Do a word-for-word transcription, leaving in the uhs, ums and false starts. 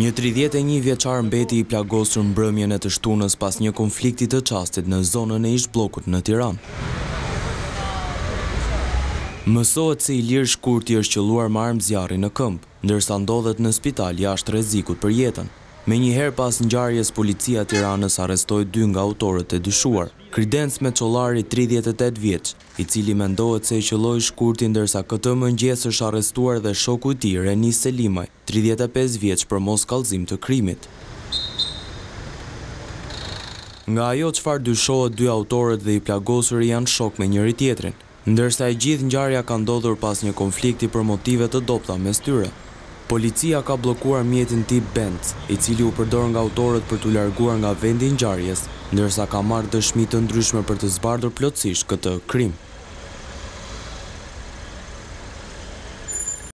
Një tridhjetë e një vjeçar mbeti i plagosur mbrëmjene të shtunës pas një konflikti të çastit në zonën e ish-Bllokut në Tiranë. Mësohet se Ilir Shkurti është qelluar me armë zjarri në këmbë, ndërsa ndodhet në spital jashtë rrezikut për jetën. Menjëherë pas ngjarjes, Policia e Tiranës arrestoi dy nga autorët e dyshuar. Kridens Meçollari, tridhjetë e tetë vjeç, i cili mendohet se i qelloi Shkurti, ndërsa këtë mëngjes është arrestuar dhe shoku i tij, Renis Selimaj, tridhjetë e pesë vjeç, për mos kallëzim të krimit. Nga ajo çfarë dyshohet, dy autorët dhe i plagosur janë shok me njëri-tjetrin, ndërsa e gjithë ngjarja ka ndodhur pas një konflikti për motive të dobta mes tyre. Policia ka bllokuar mjetin tip Benz, i cili u përdor nga autorët për t'u larguar nga vendi i ngjarjes, ndërsa ka marrë dëshmi të ndryshme për të zbardhur plotësisht këtë krim.